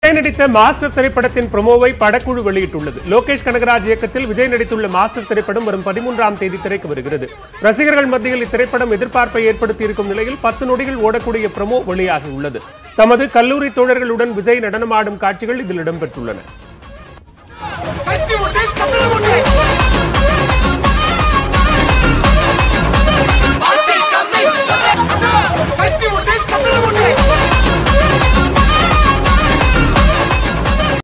விஜய் நடித்த மாஸ்டர் திரைப்படத்தின் ப்ரோமோவை படக்குழு வெளியிட்டுள்ளது. லோகேஷ் கனகராஜ் இயக்கத்தில் விஜய் நடித்துள்ள மாஸ்டர் திரைப்படம் வரும் 13ஆம் தேதி திரைக்கு வருகிறது. ரசிகர்கள் மத்தியில் இத்திரைப்படம் எதிர்பார்ப்பை ஏற்படுத்தியிருக்கும் நிலையில் 10 நொடிகள் ஓடக்கூடிய ப்ரோமோ வெளியாகியுள்ளது. தமது கல்லூரி தோழர்களுடன் விஜய் நடனமாடும் காட்சிகள் இதில் இடம்பெற்றுள்ளன.